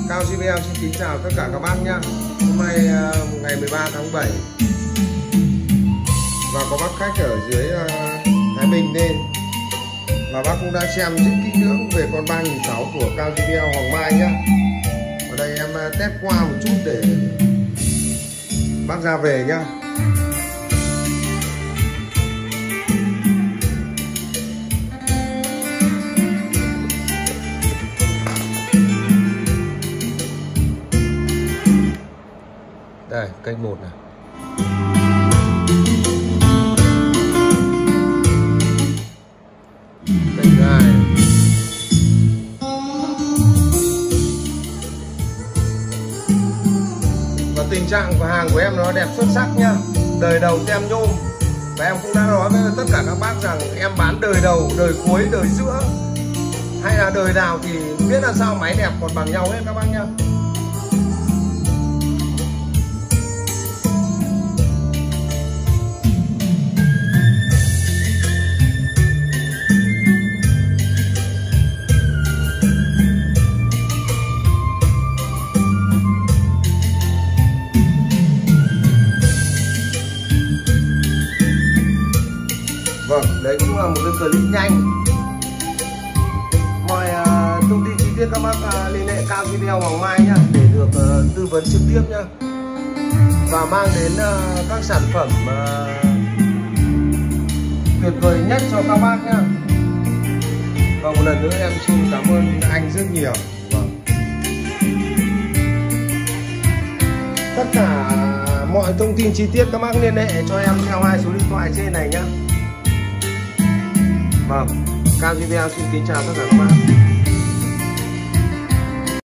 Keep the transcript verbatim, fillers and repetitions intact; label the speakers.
Speaker 1: Cao gi vê lờ xin kính chào tất cả các bác nhé. Hôm nay ngày mười ba tháng bảy và có bác khách ở dưới Thái Bình lên và bác cũng đã xem rất kỹ lưỡng về con ba nghìn sáu trăm của Cao gi vê lờ Hoàng Mai nhé. Ở đây em test qua một chút để bác ra về nhá. Đây, kênh một này. Kênh hai. Và tình trạng của hàng của em nó đẹp xuất sắc nhá. Đời đầu tem nhôm. Và em cũng đã nói với tất cả các bác rằng em bán đời đầu, đời cuối, đời giữa hay là đời nào thì biết là sao máy đẹp còn bằng nhau hết các bác nhá. Vâng, đấy cũng là một cái clip nhanh. Mọi uh, thông tin chi tiết các bác uh, liên hệ Cao gi vê lờ Hoàng Mai nhá, để được uh, tư vấn trực tiếp nhá. Và mang đến uh, các sản phẩm uh, tuyệt vời nhất cho các bác nhá. Và một lần nữa em xin cảm ơn anh rất nhiều. Vâng. Tất cả mọi thông tin chi tiết các bác liên hệ cho em theo hai số điện thoại trên này nhá. Vâng, Cao gi vê lờ xin kính chào tất cả các bạn.